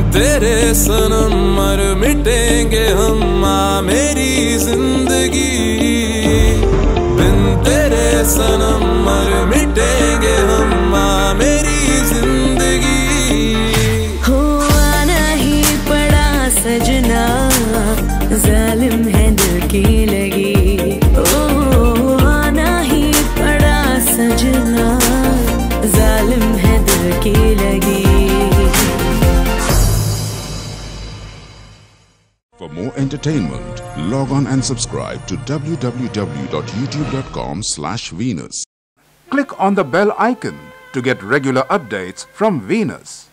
तेरे सनम मर मिटेंगे हम, मेरी जिंदगी बिन तेरे सनम मर मिटेंगे हम, मेरी जिंदगी। हो आना ही पड़ा सजना, जालिम है दिल की लगी। ओ आना ही पड़ा सजना, जालिम है दिल की लगी। For more entertainment, log on and subscribe to www.youtube.com/Venus. Click on the bell icon to get regular updates from Venus.